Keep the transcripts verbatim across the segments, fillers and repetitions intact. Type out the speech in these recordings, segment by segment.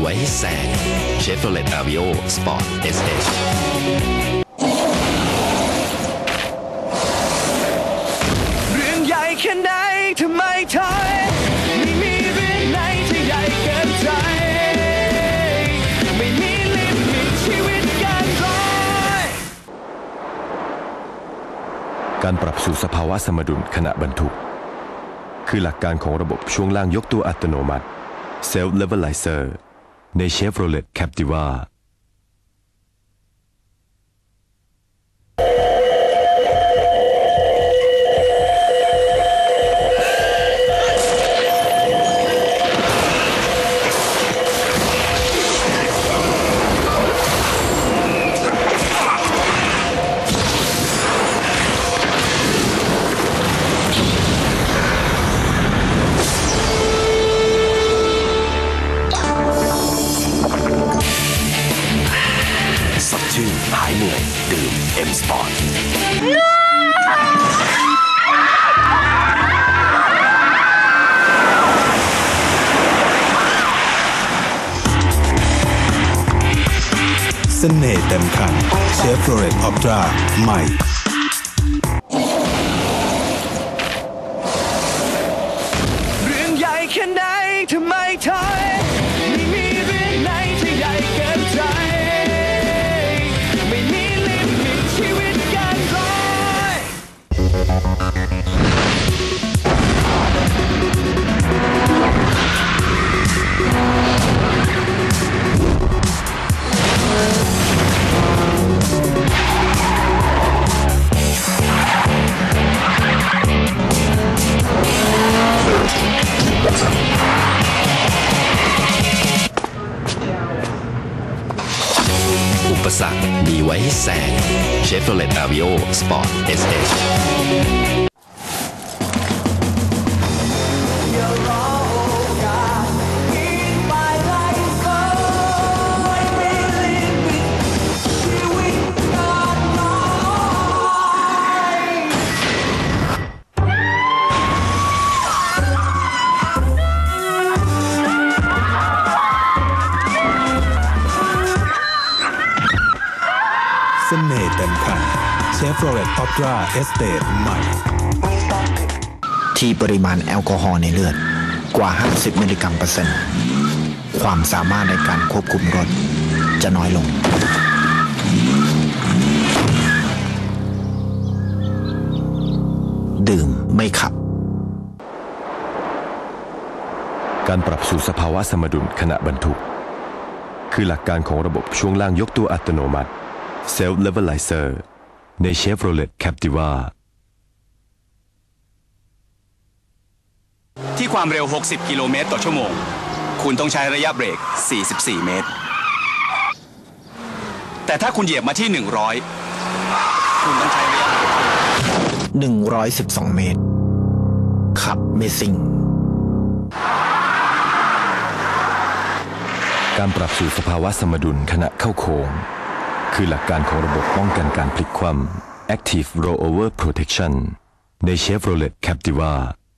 ไว้ให้แซง Chevrolet Aveo Sport เอส เอชเรื่องใหญ่แค่ไหนทำไมถอยไม่มีเรื่องไหนที่ใหญ่เกินใจไม่มีลิมิตชีวิตการลอยการปรับสู่สภาวะสมดุลขณะบรรทุกคือหลักการของระบบช่วงล่างยกตัวอัตโนมัติ Self Levelizer ใน Chevrolet Captiva ชื่อหายเหนื่อยดื่ม M Sport เสน่ห์เต็มคัน Chevrolet Optra ใหม่เรื่องใหญ่แค่ไหนทำไมถอยไม่มีเรื่องไหนที่ใหญ่เกินใจไม่มีลิมิตชีวิตการลอยอุปสรรคมีไว้ให้แซง Chevrolet Aveo Sport เอส เอชเสน่ห์เต็มคัน Chevrolet Optra Estate ใหม่ที่ปริมาณแอลกอฮอล์ในเลือดกว่าห้าสิบมิลลิกรัมเปอร์เซ็นต์ความสามารถในการควบคุมรถจะน้อยลงดื่มไม่ขับการปรับสู่สภาวะสมดุลขณะบรรทุกคือหลักการของระบบช่วงล่างยกตัวอัตโนมัติ Self Levelizer ใน Chevrolet Captiva ที่ความเร็วหกสิบกิโลเมตรต่อชั่วโมงคุณต้องใช้ระยะเบรกสี่สิบสี่เมตรแต่ถ้าคุณเหยียบมาที่หนึ่งร้อยคุณต้องใช้ระยะหนึ่งร้อยสิบสองเมตรขับไม่ซิ่งการปรับสู่สภาวะสมดุลขณะเข้าโค้งคือหลักการของระบบป้องกันการพลิกคว่ำ Active Rollover Protection ใน Chevrolet Captiva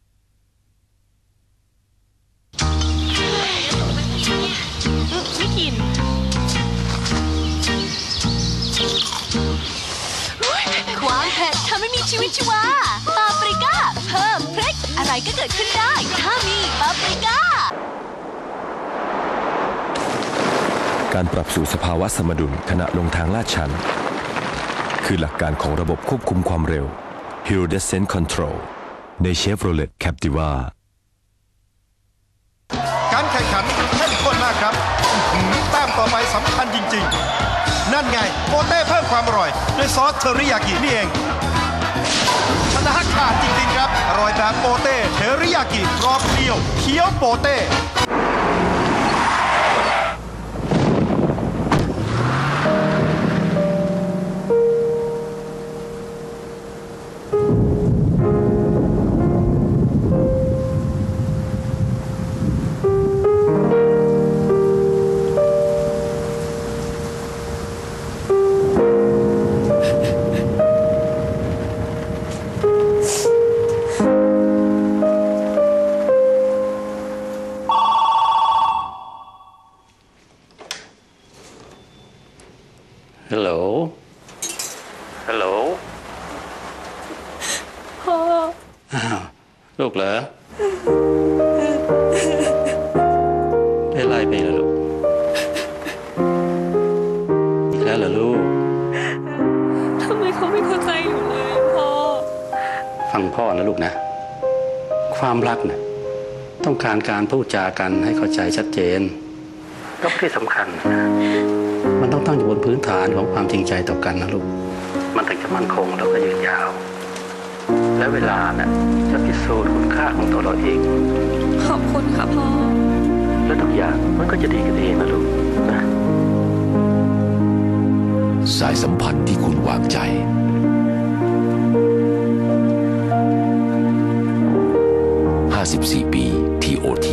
ไม่กินความเผ็ดทำให้มีชีวิตชีวาปาปริก้าเพิ่มพริกอะไรก็เกิดขึ้นได้ถ้ามีปาปริก้าการปรับสู่สภาวะสมดุลขณะลงทางลาดชันคือหลักการของระบบควบคุมความเร็ว Hill Descent Control ใน Chevrolet Captiva การแข่งขันเข้มข้นมากครับแต้มต่อไปสำคัญจริงๆนั่นไงโปเต้เพิ่มความอร่อยด้วยซอสเทอริยากินี่เองชนะขาดจริงๆครับอร่อยแบบโปเต้เทอริยากิกรอบเดียวเคี้ยวโปเต้ฮัลโหลฮัลโหลพ่ออ้าวลูกเหรอได้ไล่ไปแล้วลูกอีกแล้วเหรอลูกทำไมเขาไม่เข้าใจอยู่เลยพ่อฟังพ่อนะลูกนะความรักเนี่ยต้องการการพูดจากันให้เข้าใจชัดเจนก็ที่สำคัญมันต้องตั้งอยู่บนพื้นฐานของความจริงใจต่อกันนะลูกมันถึงจะมั่นคงแล้วก็ยืนยาวและเวลาเนี่ยจะพิสูจน์คุณค่าของตัวเราเองขอบคุณค่ะพ่อและทุกอย่างมันก็จะดีกันเองนะลูกนะสายสัมพันธ์ที่คุณวางใจห้าสิบสี่ปี ที โอ ที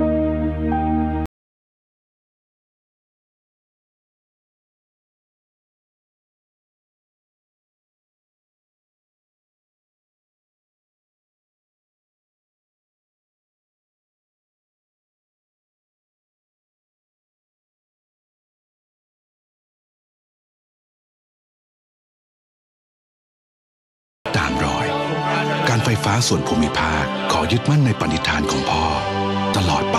ตามรอยการไฟฟ้าส่วนภูมิภาคขอยึดมั่นในปณิธานของพ่อตลอดไป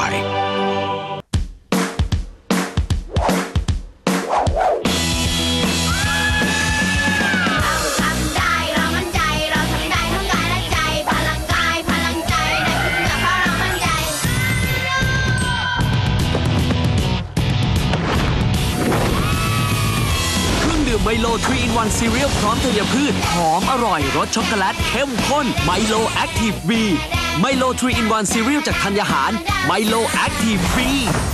ไมโล ทรี อิน วัน ซีเรียลพร้อมธัญพืชหอมอร่อยรสช็อกโกแลตเข้มข้นไมโลแอคทีฟ บี ไมโล ทรี อิน วัน ซีเรียลจากธัญหารไมโลแอคทีฟ บี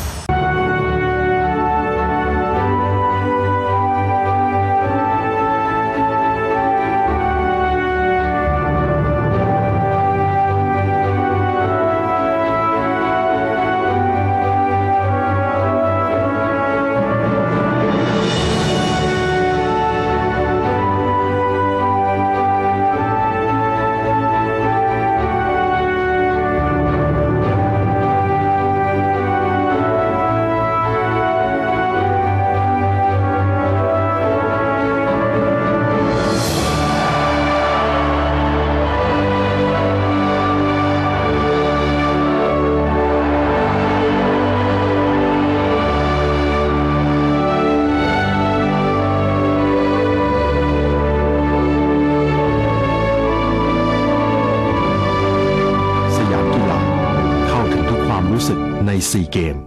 ในซีเกม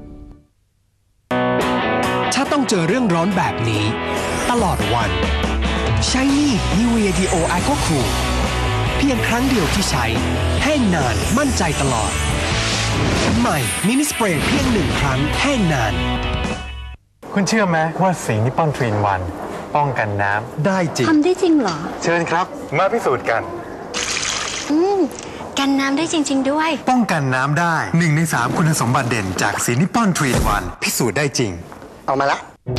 ถ้าต้องเจอเรื่องร้อนแบบนี้ตลอดวันใช้นี่ นิเวีย ดี โอ Aqua Cool เพียงครั้งเดียวที่ใช้แห้งนานมั่นใจตลอดใหม่มินิสเปรย์เพียงหนึ่งครั้งแห้งนานคุณเชื่อไหมว่าสีนิปปอนทรีนวันป้องกันน้ำได้จริงทำได้จริงเหรอเชิญครับมาพิสูจน์กันอืมกันน้ำได้จริงๆด้วยป้องกันน้ำได้หนึ่งในสามคุณสมบัติเด่นจากสีนิปปอนทรีนวันพิสูจน์ได้จริงเอามาละ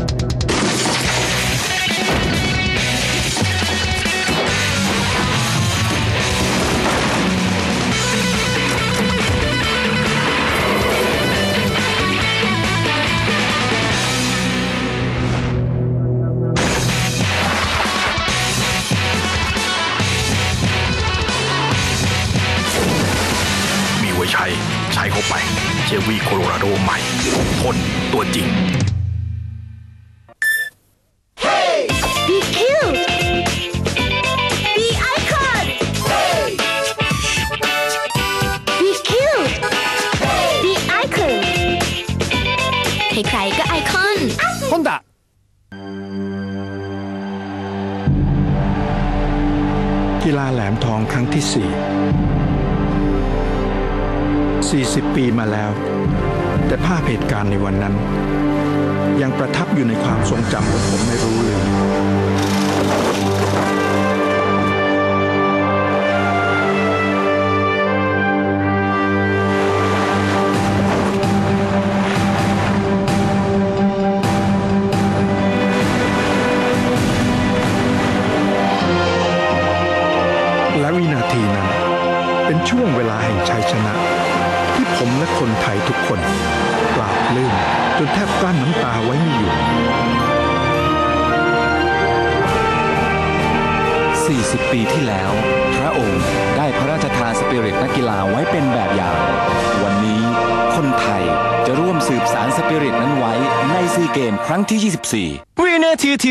ใช้ใช้เข้าไปเชฟวีโคโลราโดใหม่ทนตัวจริง Hey be cute be icon be cute be icon ใครๆก็ไอคอนฮอนด้ากีฬาแหลมทองครั้งที่สี่สี่สิบ ปีมาแล้วแต่ภาพเหตุการณ์ในวันนั้นยังประทับอยู่ในความทรงจำของผมไม่รู้ลืมและวินาทีนั้นเป็นช่วงเวลาแห่งชัยชนะที่ผมและคนไทยทุกคนปราบปลื้มจนแทบกลั้นน้ำตาไว้ไม่อยู่สี่สิบ ปีที่แล้วพระองค์ได้พระราชทานสปิริตนักกีฬาไว้เป็นแบบอย่างวันนี้คนไทยจะร่วมสืบสานสปิริตนั้นไว้ในซีเกมครั้งที่ ยี่สิบสี่ วินาทีที่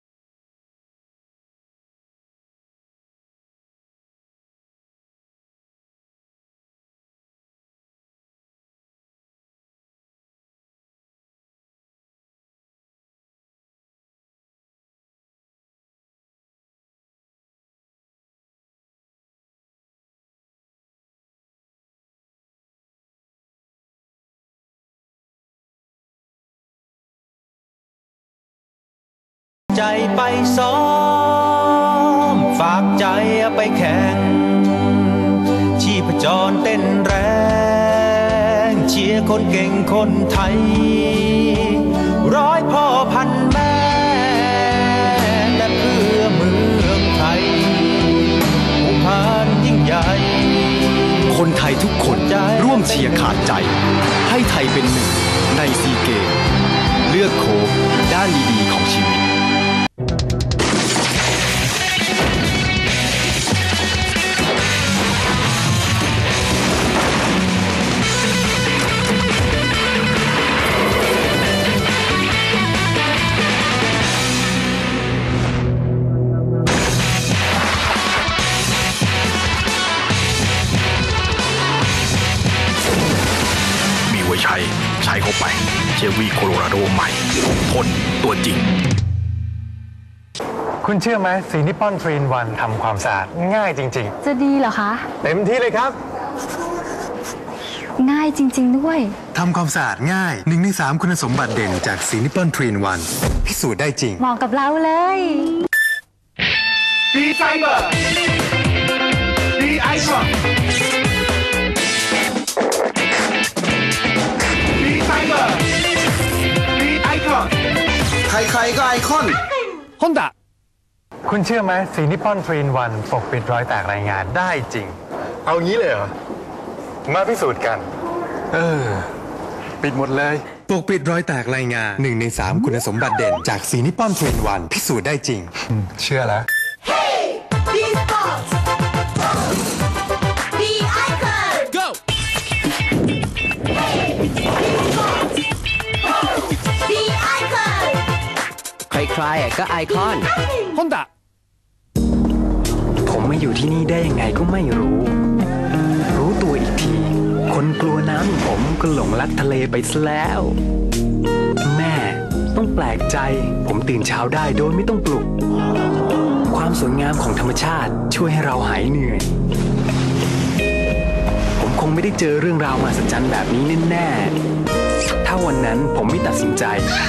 ใจไปซ้อมฝากใจไปแข่งชีพจรเต้นแรงเชียร์คนเก่งคนไทยร้อยพ่อพันแม่และเพื่อเมืองไทยผู้พานยิ่งใหญ่คนไทยทุกคนร่วมเชียร์ขาดใจให้ไทยเป็นหนึ่งในซีเกมเลือกโค้ชด้านดีๆของชีวิตใช้ใช้เข้าไปเชฟวี่โคโลราโดใหม่ทนตัวจริงคุณเชื่อไหมสีนิปปอนทรีนวันทำความสะอาดง่ายจริงๆจะดีเหรอคะเต็มที่เลยครับง่ายจริงๆด้วยทำความสะอาดง่ายหนึ่งในสามคุณสมบัติเด่นจากสีนิปปอนทรีนวันพิสูจน์ได้จริงเหมาะกับเราเลยดีไซเบอร์ดีไอคอนใครๆก็ไอคอนฮอนด้าคุณเชื่อไหมสีนิปปอนทรีนวันปกปิดรอยแตกรายงานได้จริงเอางี้เลยเหรอมาพิสูจน์กันเออปิดหมดเลยปกปิดรอยแตกรายงานหนึ่งในสามคุณสมบัติเด่นจากสีนิปปอนทรีนวันพิสูจน์ได้จริงเชื่อแล้วใครๆก็ไอคอนฮอนด้าผมมาอยู่ที่นี่ได้ยังไงก็ไม่รู้ รู้ตัวอีกทีคนกลัวน้ำอย่างผมก็หลงลักทะเลไปซะแล้ว แม่ต้องแปลกใจผมตื่นเช้าได้โดยไม่ต้องปลุกความสวยงามของธรรมชาติช่วยให้เราหายเหนื่อยผมคงไม่ได้เจอเรื่องราวมหัศจรรย์แบบนี้แน่ๆถ้าวันนั้นผมไม่ตัดสินใจ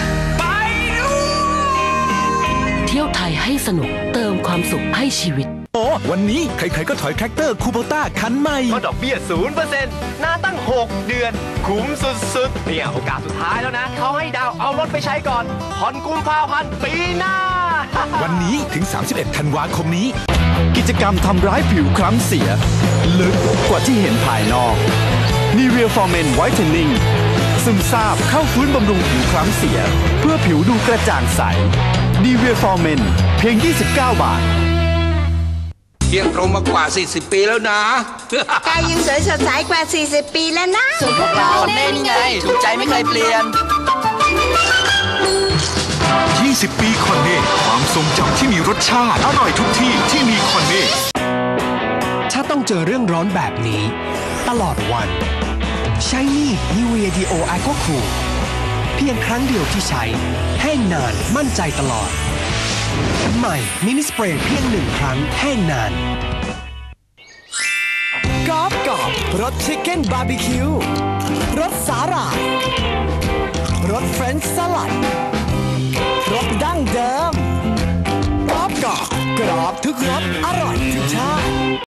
เที่ยวไทยให้สนุกเติมความสุขให้ชีวิตโอ้วันนี้ใครๆก็ถอยแทรคเตอร์คูโบต้าคันใหม่ก็ดอกเบี้ย ศูนย์เปอร์เซ็นต์ นานตั้งหกเดือนคุ้มสุดๆเนี่ยโอกาสสุดท้ายแล้วนะเขาให้ดาวเอารถไปใช้ก่อนผ่อนกุมภาพันธ์ปีหน้าวันนี้ถึงสามสิบเอ็ดธันวาคมนี้กิจกรรมทำร้ายผิวคล้ำเสียลึกกว่าที่เห็นภายนอกนีเวียฟอร์เมนไวท์เทนนิ่งซึมซาบเข้าฟื้นบำรุงผิวคล้ำเสียเพื่อผิวดูกระจ่างใสนีเวียฟอร์เมนเพียงยี่สิบเก้าบาทเที่ยงตรงมากว่าสี่สิบปีแล้วนะกายยังสวยสดใสกว่าสี่สิบปีแล้วนะส่วนพวกเราคนเน่นี่ไงถูกใจไม่เคยเปลี่ยนยี่สิบปีคอนเน่ความทรงจำที่มีรสชาติอร่อยทุกที่ที่มีคอนเน่ถ้าต้องเจอเรื่องร้อนแบบนี้ตลอดวันใช้นี่นิเวียดีโอไอโคคูเพียงครั้งเดียวที่ใช้แห้งนานมั่นใจตลอดใหม่มินิสเปรย์เพียงหนึ่งครั้งแห้งนานกรอบกรอบรสชิคเก้นบาร์บีคิวรสสาหร่ายรสเฟรนช์สลัดรสดั้งเดิมกรอบกรอบกรอบทุกรสอร่อยทุกชาติ